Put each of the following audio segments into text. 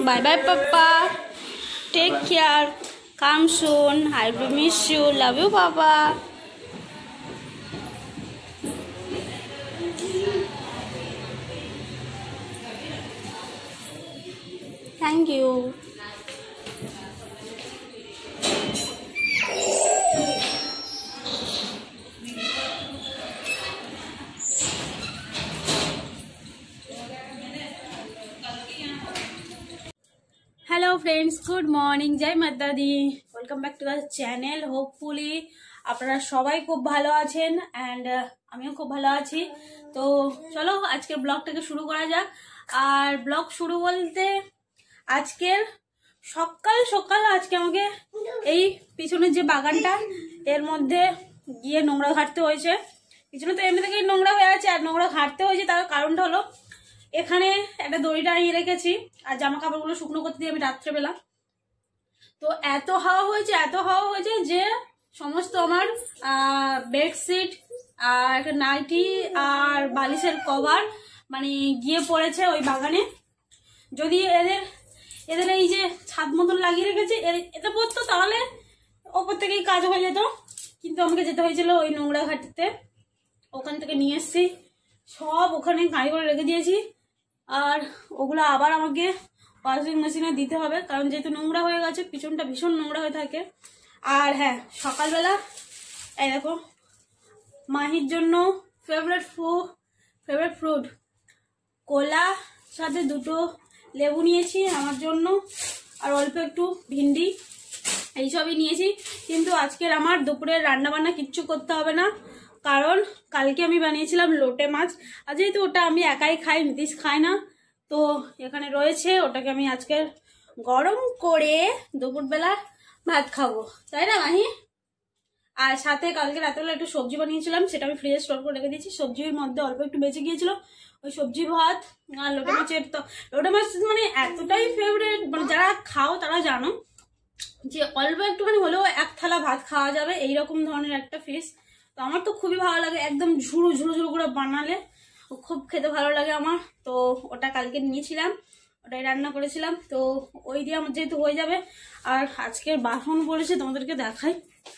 Bye bye, Papa. Take care. Come soon. I will miss you. Love you, Papa. Thank you. Hello friends, good morning. Jai Mata Di. Welcome back to the channel. Hopefully আপনারা সবাই খুব ভালো আছেন and আমিও খুব ভালো আছি। তো চলো আজকের ব্লগটাকে শুরু করা যাক। আর ব্লগ শুরু বলতে আজকের সকাল সকাল আজকে আমাকে এই পিছনের যে বাগানটা এর মধ্যে গিয়ে নোংরা ঘাটতে হয়েছে। পিছনে তো এমনি থেকেই নোংরা হয়ে আছে আর নোংরা ঘাটতে হয়েছে, তার কারণটা হলো এখানে একটা দড়ি টানিয়ে রেখেছি আর জামা কাপড়গুলো শুকনো করতে দিয়ে আমি রাত্রেবেলা। তো এত হাওয়া হয়েছে যে সমস্ত আমার বেডশিট আর নাইটি আর বালিশের কভার মানে গিয়ে পড়েছে ওই বাগানে। যদি এদের এই যে ছাদ মতন লাগিয়ে রেখেছে এতে পড়তো তাহলে ওপর থেকেই কাজ হয়ে যেত, কিন্তু আমাকে যেতে হয়েছিল ওই নোংরা ঘাটিতে। ওখান থেকে নিয়ে এসছি, সব ওখানে গাড়ি করে রেখে দিয়েছি আর ওগুলো আবার আমাকে ওয়াশিং মেশিনে দিতে হবে, কারণ যেহেতু নোংরা হয়ে গেছে, পিছনটা ভীষণ নোংরা হয়ে থাকে। আর হ্যাঁ, সকালবেলা এই দেখো মাহির জন্য ফেভারিট ফ্রুট কলা, সাথে দুটো লেবু নিয়েছি আমার জন্য আর অল্প একটু ভিন্ডি, এইসবই নিয়েছি। কিন্তু আজকের আমার দুপুরের রান্নাবান্না কিচ্ছু করতে হবে না, কারণ কালকে আমি বানিয়েছিলাম লোটে মাছ আর যেহেতু ওটা আমি একাই খাই, নীতিশ খায় না, তো এখানে রয়েছে, ওটাকে আমি আজকে গরম করে দুপুরবেলা ভাত খাবো, তাই না মাহি? আর সাথে কালকে রাত্রেবেলা একটু সবজি বানিয়েছিলাম, সেটা আমি ফ্রিজে স্টোর করে রেখে দিয়েছি। সবজির মধ্যে অল্প একটু বেঁচে গিয়েছিল, ওই সবজি ভাত আর লোটে মাছের। তো লোটে মাছ মানে এতটাই ফেভারিট, মানে যারা খাও তারা জানো যে অল্প একটুখানি হলেও এক থালা ভাত খাওয়া যাবে, এইরকম ধরনের একটা ফিশ। তো আমার তো খুবই ভালো লাগে, একদম ঝুড়ো করে বানালে খুব খেতে ভালো লাগে আমার। তো ওটা কালকে নিয়েছিলাম, ওটাই রান্না করেছিলাম, তো ওই দিয়ে আমার যেহেতু হয়ে যাবে। আর আজকের বাসন পড়েছে তোমাদেরকে দেখাই,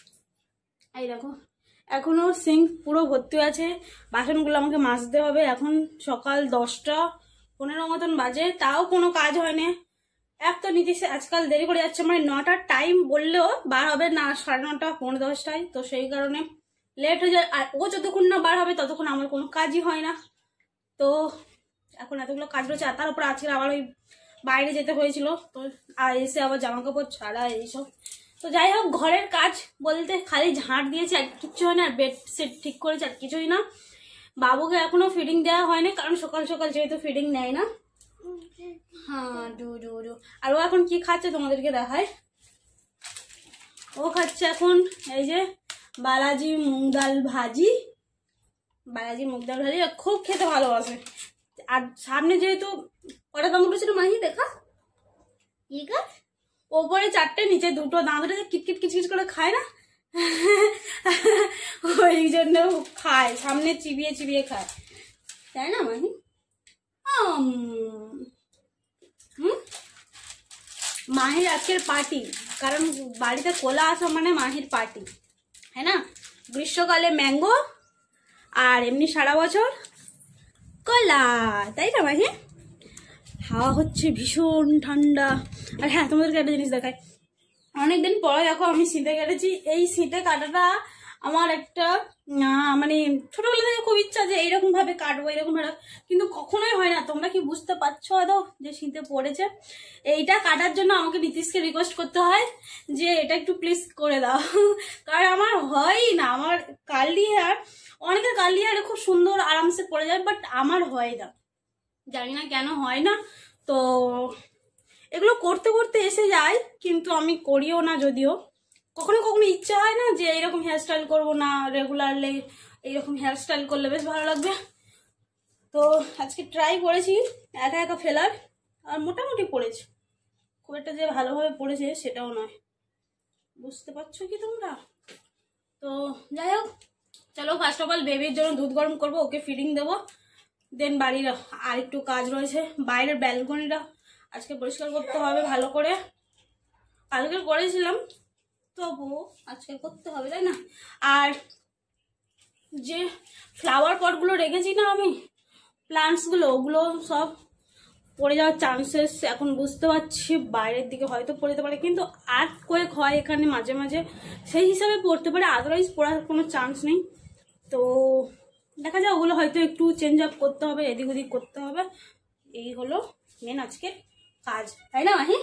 এই দেখো এখনো সিঙ্ক পুরো ভর্তি আছে, বাসনগুলো আমাকে মাজতে হবে। এখন সকাল 10:15 মতন বাজে, তাও কোনো কাজ হয়নি। এক তো নীতিশ আজকাল দেরি করে যাচ্ছে, মানে 9টার টাইম বললেও বার হবে না, 9:30 পৌনে 10টায়, তো সেই কারণে লেট হয়ে যায়। আর ও যতক্ষণ না বার হবে ততক্ষণ আমার কোনো কাজই হয় না। তো এখন এতগুলো কাজ রয়েছে, আর তার উপর আজকে আবার ওই বাইরে যেতে হয়েছিল, তো আর এসে আবার জামা কাপড় ছাড়া এইসব। তো যাই হোক, ঘরের কাজ বলতে খালি ঝাঁট দিয়েছি আর কিচ্ছু হয় না, আর বেডশিট ঠিক করেছি আর কিছুই না। বাবুকে এখনো ফিডিং দেওয়া হয়নি, কারণ সকাল সকাল যেহেতু ফিডিং নেয় না। হ্যাঁ ডু। আর ও এখন কি খাচ্ছে তোমাদেরকে দেখায়। ও খাচ্ছে এখন এই যে বালাজি মুগ ডাল ভাজি, খুব খেতে ভালোবাসে। আর সামনে যেহেতু কটা দাঁত উঠেছিল মাহি দেখা, কি গাছ ওপরে 4টে নিচে 2টো দাঁত উঠেছে, কিটকিট কিচকিচ করে খায় না, ওই জন্য খায়, সামনে চিবিয়ে খায়, তাই না মাহি? মাহির আজকের পার্টি, কারণ বাড়িতে কোলা আসা মানে মাহির পার্টি, হ্যাঁ না? গ্রীষ্মকালে ম্যাঙ্গো আর এমনি সারা বছর কলা, তাই না মাহি? হাওয়া হচ্ছে ভীষণ ঠান্ডা। আর হ্যাঁ, তোমাদেরকে একটা জিনিস দেখায়, অনেকদিন পরে দেখো আমি শীতে কেটেছি। এই শীতে কাটাটা আমার একটা মানে ছোটবেলা থেকে খুব ইচ্ছা যে এইরকম ভাবে কাটবো, এরকম ভাবে, কিন্তু কখনোই হয় না। তোমরা কি বুঝতে পারছো আদৌ যে শীতে পড়েছে? এইটা কাটার জন্য আমাকে নীতিশকে রিকোয়েস্ট করতে হয় যে এটা একটু প্লিজ করে দাও, কারণ আমার হয়ই না। আমার কার্লি হেয়ার, অনেকের কার্লি হেয়ারে খুব সুন্দর আরামসে পড়ে যায়, বাট আমার হয় না, জানি না কেন হয় না। তো এগুলো করতে করতে এসে যায়, কিন্তু আমি করিও না। যদিও কখনো কখনো ইচ্ছা হয় না যে এইরকম হেয়ারস্টাইল করবো না, রেগুলারলি এইরকম হেয়ারস্টাইল করলে বেশ ভালো লাগবে। তো আজকে ট্রাই করেছি একা ফেলার, আর মোটামুটি পড়েছে, খুব একটা যে ভালোভাবে পড়েছে সেটাও নয়, বুঝতে পারছো কি তোমরা? তো যাই হোক, চলো ফার্স্ট অফ অল বেবির জন্য দুধ গরম করবো, ওকে ফিডিং দেবো, দেন বাড়ির আর একটু কাজ রয়েছে, বাইরের ব্যালকনিটা আজকে পরিষ্কার করতে হবে ভালো করে। কালকে করেছিলাম, তবু আজকে করতে হবে, তাই না? আর যে ফ্লাওয়ার পটগুলো রেখেছি না আমি, প্লান্টসগুলো, ওগুলো সব পড়ে যাওয়ার চান্সেস এখন বুঝতে পারছি। বাইরের দিকে হয়তো পড়ে যেতে পারে, কিন্তু আর্থকুয়েক হয় এখানে মাঝে মাঝে, সেই হিসাবে পড়তে পারে, আদারওয়াইজ পড়ার কোনো চান্স নেই। তো দেখা যায় ওগুলো হয়তো একটু চেঞ্জ আপ করতে হবে, এদিক ওদিক করতে হবে। এই হলো মেন আজকের কাজ, তাই না মাহি?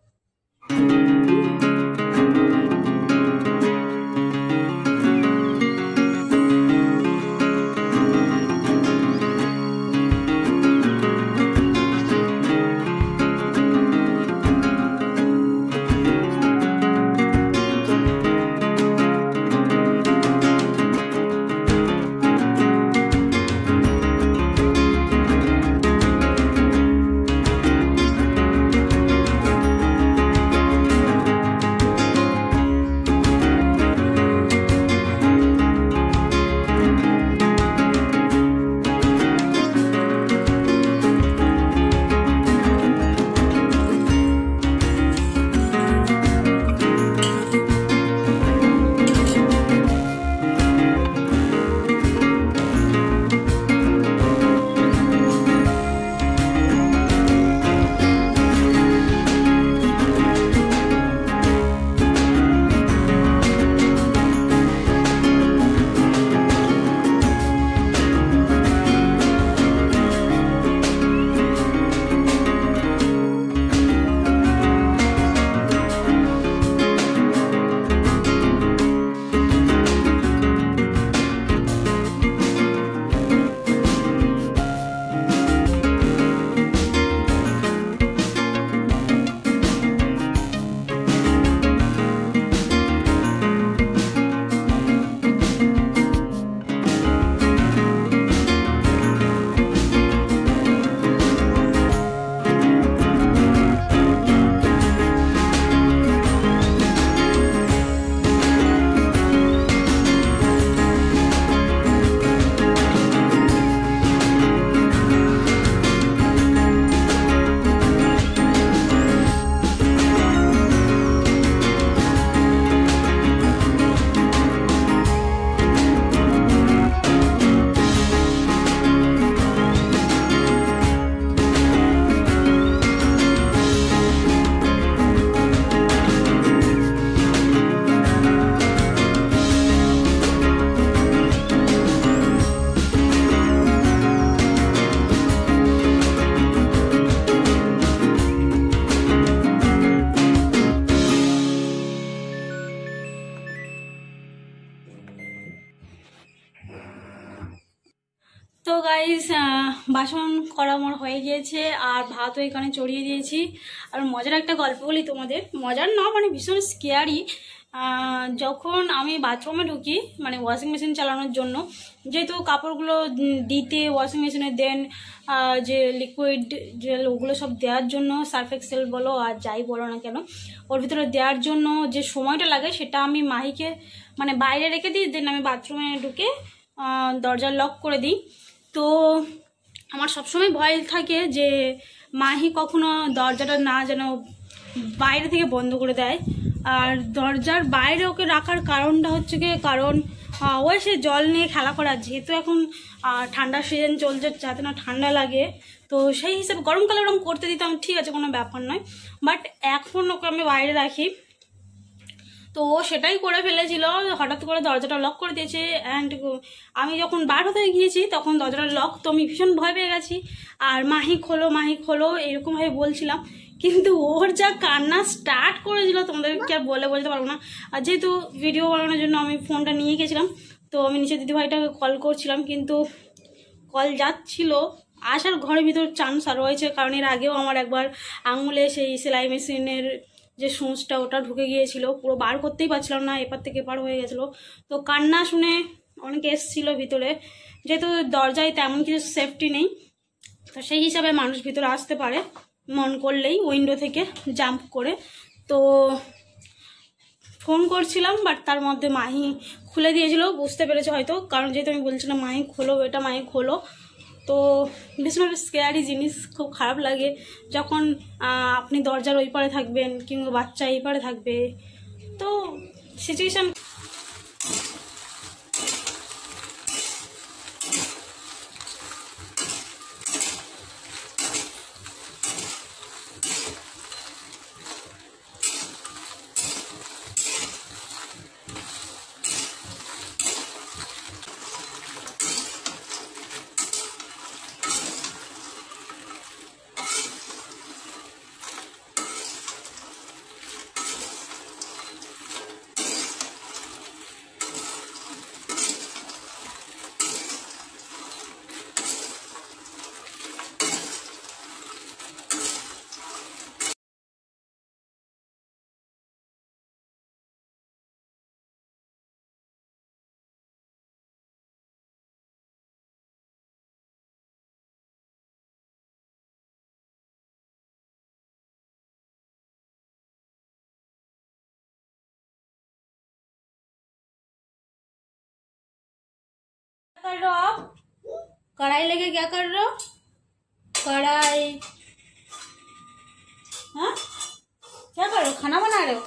তো গাইস, বাসন করা আমার হয়ে গিয়েছে, আর ভাতও এখানে চড়িয়ে দিয়েছি। আর মজার একটা গল্প বলি তোমাদের, মজার না মানে ভীষণ স্কেয়ারি। যখন আমি বাথরুমে ঢুকি, মানে ওয়াশিং মেশিন চালানোর জন্য, যেহেতু কাপড়গুলো দিতে ওয়াশিং মেশিনে দেন, যে লিকুইড জেল ওগুলো সব দেওয়ার জন্য, সার্ফ এক্সেল বলো আর যাই বলো না কেন, ওর ভিতরে দেওয়ার জন্য যে সময়টা লাগে, সেটা আমি মাহিকে মানে বাইরে রেখে দিই, দেন আমি বাথরুমে ঢুকে দরজা লক করে দিই। তো আমার সবসময় ভয় থাকে যে মাহি কখনো দরজাটা না যেন বাইরে থেকে বন্ধ করে দেয়। আর দরজার বাইরে ওকে রাখার কারণটা হচ্ছে কি, কারণ ওই সে জল নিয়ে খেলা করার, যেহেতু এখন ঠান্ডার সিজন চলছে, যাতে না ঠান্ডা লাগে, তো সেই হিসেবে গরমকালে ওরকম করতে দিতাম, ঠিক আছে কোনো ব্যাপার নয়, বাট এখন ওকে আমি বাইরে রাখি। তো ও সেটাই করে ফেলেছিল, হঠাৎ করে দরজাটা লক করে দিয়েছে। অ্যান্ড আমি যখন বার হতে গিয়েছি তখন দরজাটা লক, তো আমি ভীষণ ভয় পেয়ে গেছি। আর মাহি খোলো এরকমভাবে বলছিলাম, কিন্তু ওর যা কান্না স্টার্ট করেছিল তোমাদেরকে আর বলে বলতে পারবো না। আর যেহেতু ভিডিও বানানোর জন্য আমি ফোনটা নিয়ে গেছিলাম, তো আমি নিচে দিদিভাইটাকে কল করছিলাম, কিন্তু কল যাচ্ছিল, আসার ঘরের ভিতর চান্স আর রয়েছে, কারণ এর আগেও আমার একবার আঙুলে সেই সেলাই মেশিনের যে সূঁচটা ওটা ঢুকে গিয়েছিল, পুরো বার করতেই পারছিলাম না, এপার থেকে এপার হয়ে গেছিলো। তো কান্না শুনে অনেকে এসেছিলো ভিতরে, যেহেতু দরজায় তেমন কিছু সেফটি নেই, তো সেই হিসাবে মানুষ ভিতরে আসতে পারে মন করলেই উইন্ডো থেকে জাম্প করে। তো ফোন করছিলাম, বাট তার মধ্যে মাহি খুলে দিয়েছিল, বুঝতে পেরেছে হয়তো, কারণ যেহেতু আমি বলছিলাম মাহি খোলো এটা, মাহি খোলো, তো ভীষণ স্কেয়ারি জিনিস, খুব খারাপ লাগে যখন আপনি দরজার ওই পারে থাকবেন কিংবা বাচ্চা এই পারে থাকবে, তো সিচুয়েশান। कर रहे हो आप? कढ़ाई लेके क्या कर रहे हो? कढ़ाई, हाँ क्या कर रहे हो? खाना बना रहे हो?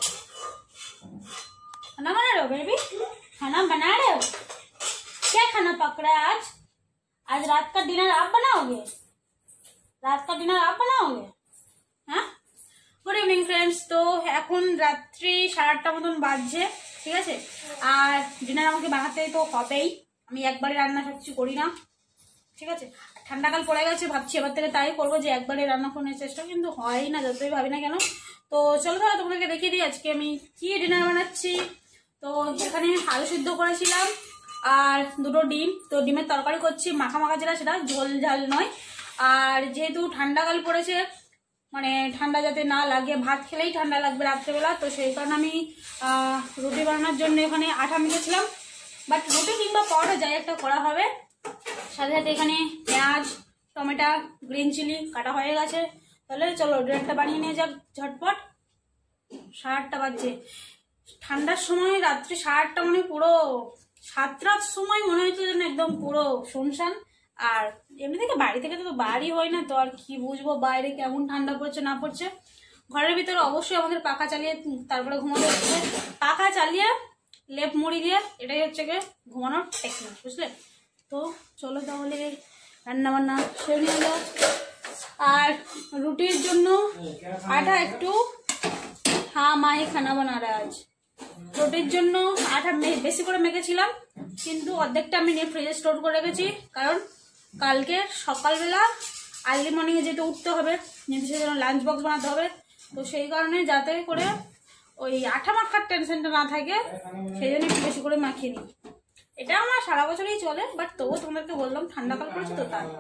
खाना बना रहे हो बेबी? खाना बना रहे हो? क्या खाना पक रहा है आज? आज रात का डिनर आप बनाओगे? रात का डिनर आप बनाओगे? हाँ, गुड इवनिंग फ्रेंड्स। तो এখন রাত্রি 8:30 মতন বাজছে, ঠিক আছে। আর ডিনার আমাকে বানাতে তো হবেই, আমি একবারে রান্না সবকিছু করি না, ঠিক আছে। ঠান্ডাকাল পড়ে গেছে, ভাবছি এবার থেকে তাই করবো যে একবারে রান্না করার চেষ্টা, কিন্তু হয় না যতই ভাবি না কেন। তো চলো তাহলে তোমাদেরকে দেখিয়ে দিই আজকে আমি কি ডিনার বানাচ্ছি। তো এখানে আলু সিদ্ধ করেছিলাম আর 2টো ডিম, তো ডিমের তরকারি করছি, মাখা মাখা যেটা সেটা, ঝোল ঝাল নয়। আর যেহেতু ঠান্ডাকাল পড়েছে, মানে ঠান্ডা যাতে না লাগে, ভাত খেলেই ঠান্ডা লাগবে রাত্রেবেলা, তো সেই কারণে আমি রুটি বানানোর জন্য এখানে আটা মেখেছিলাম। বাট রুটি কিংবা পরোটা যাই একটা করা হবে। সাথে সাথে এখানে পেঁয়াজ, টমেটো, গ্রিন চিলি কাটা হয়ে গেছে। তাহলে চলো ডিনারটা বানিয়ে নিয়ে যাক ঝটপট। 8:30 বাজছে। ঠান্ডার সময় রাত্রি 8:30 মানে পুরো 7 রাত সময় মনে হচ্ছে যেন একদম পুরো শুনশান। আর এমনি থেকে বাড়ি থেকে তো বাড়ি হয় না, তো আর কি বুঝবো বাইরে কেমন ঠান্ডা পড়ছে না পড়ছে। ঘরের ভিতরে অবশ্যই আমাদের পাখা চালিয়ে তারপরে ঘুমাতে হচ্ছে, পাখা চালিয়ে লেপ মুড়ি দিয়ে, এটাই হচ্ছে গিয়ে ঘুমানোর টেকনিক, বুঝলে। তো চলো তাহলে রান্না বান্না সেরে নিয়ে যাও। আর রুটির জন্য আটা একটু, হ্যাঁ মা ही खाना बना रहा है आज। রুটির জন্য আটা বেশি করে মেখেছিলাম, কিন্তু অর্ধেকটা আমি নিয়ে ফ্রিজে স্টোর করে রেখেছি, কারণ কালকে সকালবেলা আর্লি মর্নিংয়ে যেতে উঠতে হবে, নির্দিষ্ট জন্য লাঞ্চ বক্স বানাতে হবে। তো সেই কারণে যাতে করে ওই আঠা মাখার টেনশনটা না থাকে, সেই জন্য একটু বেশি করে মাখিয়ে নিই। এটা আমার সারা বছরই চলে, বাট তবুও তোমাদেরকে বললাম ঠান্ডাকাল পড়েছে তো তাই।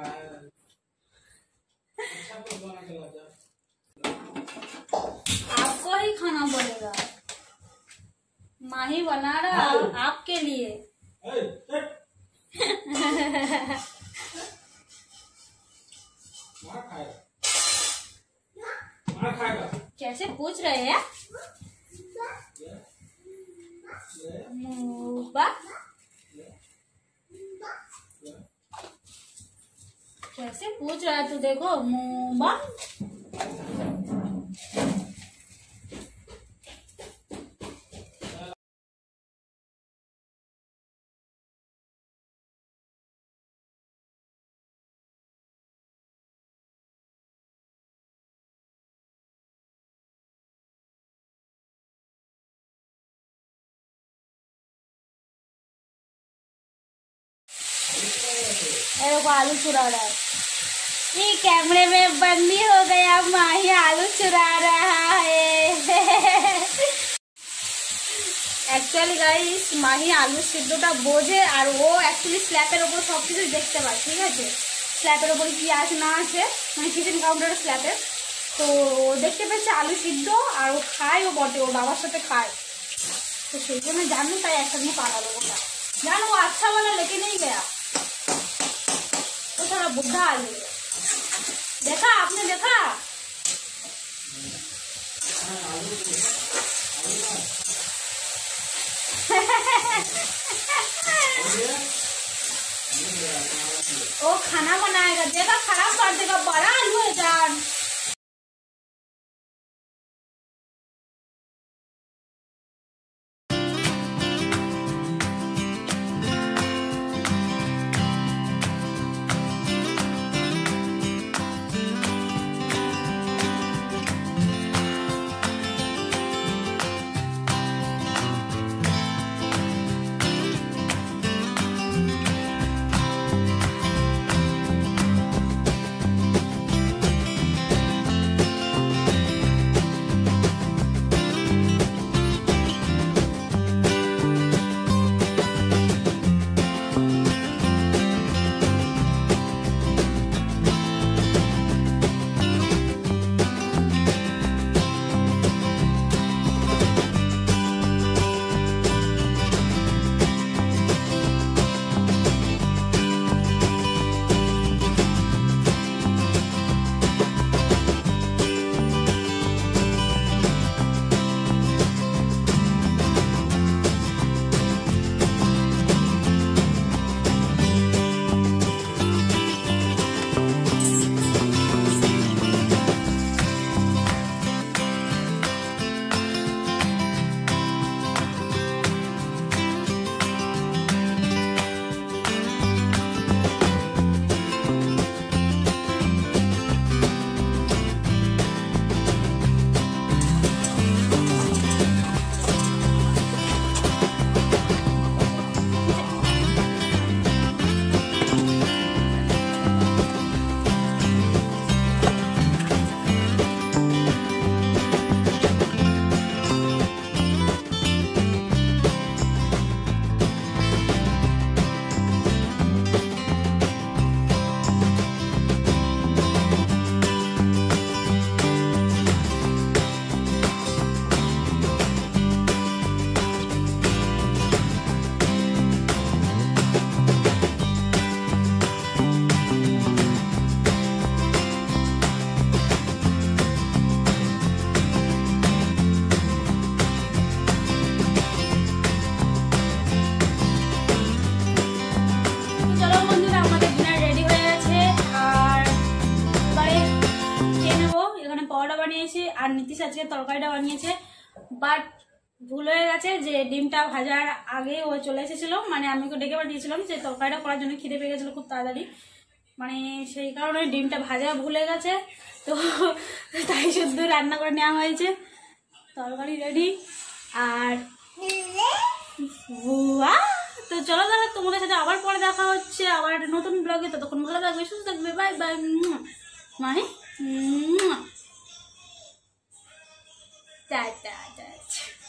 आपको ही खाना पड़ेगा, माँ ही बना रहा आपके लिए। कैसे पूछ रहे हैं मुबा? कैसे पूछ रहा है तू, देखो मुबा। देखो आलू चुरा रहा है, ये कैमरे में बंदी हो गया, माही आलू चुरा रहा है। एक्चुअली गाइस माही आलू सिद्धটা বোঝে, আর ও অ্যাকচুয়ালি স্ল্যাপের উপর সবকিছু দেখতে পায়, ঠিক আছে। স্ল্যাপের উপর কি আছে না আছে, মানে কিচেন কাউন্টারের স্ল্যাপে, তো দেখতে পেয়েছে আলু সিদ্ধ, আর ও খায়, ও বটে ওর বাবার সাথে খায়, তো সেই জন্য জানো, তাই একসঙ্গে পালালো ওটা। জানো वो अच्छा वाला लेके नहीं गया, तो थोड़ा बुढ़ा आलू है। देखा आपने, देखा वो खाना बनाएगा, देगा खराब कर देगा, बड़ा आलू है जान। আর নীতিশ আজকে তরকারিটা বানিয়েছে, বাট ভুল হয়ে গেছে যে ডিমটা ভাজার আগে ও চলে এসেছিল, মানে আমি ওকে ডেকে পাঠিয়েছিলাম যে তরকারিটা করার জন্য, খিদে পেয়ে গেছিলো খুব তাড়াতাড়ি, মানে সেই কারণে ডিমটা ভাজা ভুলে গেছে, তো তাই শুদ্ধ রান্না করে নেওয়া হয়েছে। তরকারি রেডি। আর তো চলো তাহলে তোমাদের সাথে আবার পরে দেখা হচ্ছে আবার একটা নতুন ব্লগে। ততক্ষণ ভালো থাকবে, সুস্থ থাকবে, বাই বাই। মানে টাটা।